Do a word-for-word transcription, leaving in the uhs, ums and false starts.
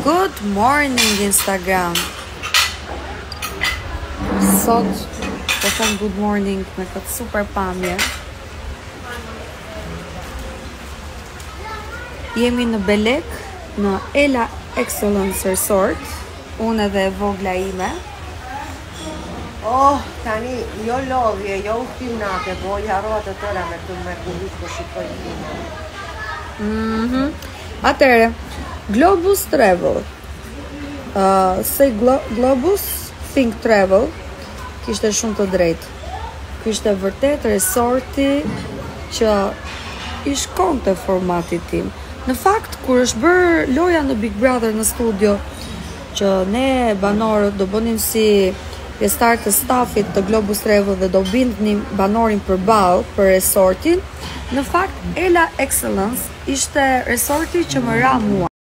Good morning Instagram. Sot po them good morning me këtë super pamje. Jemi në Belek, në Ela Excellence Resort, unë edhe vogla ime. Oh, tani, jo lodhje, jo uhtimnate, po i harrova të tëra me të mrekullit po shikoj filma. Mhm. Atëre, Globus Travel. Uh, se Glo Globus Think Travel kishte shumë të drejtë. Ky ishte vërtet resorti që i shkonte formatit tim. Në fakt, kur është bërë loja në Big Brother në studio, që ne banorët do bënim si pjesëtar të stafit të Globus Travel dhe do bindnim banorin përballë për resortin, në fakt Ela Excellence ishte resorti që më ra mua.